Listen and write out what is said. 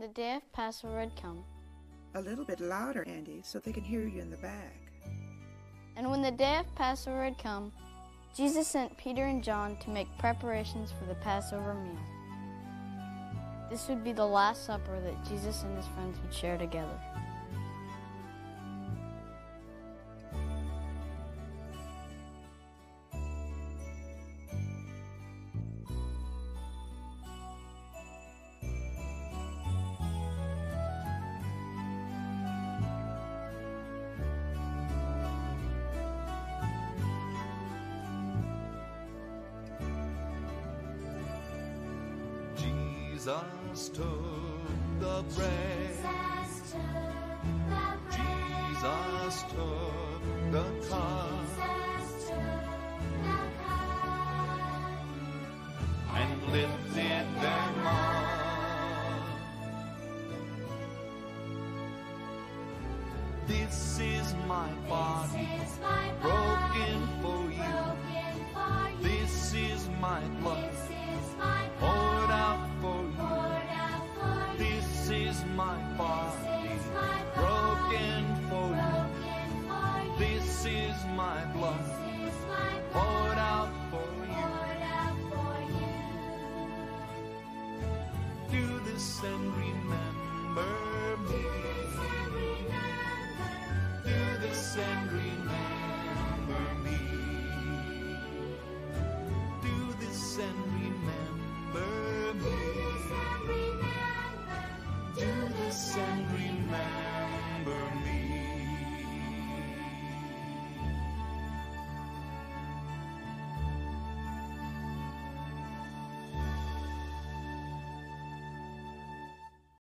the day of Passover had come. A little bit louder, Andy, so they can hear you in the back. And when the day of Passover had come, Jesus sent Peter and John to make preparations for the Passover meal. This would be the Last Supper that Jesus and his friends would share together. Jesus took the bread. Jesus took the cup. And lifted them up. This is my body, broken for you. This is my blood, poured out for you. This is my body, broken for you. This is my blood, poured out for you. Do this and remember me. Do this and remember me.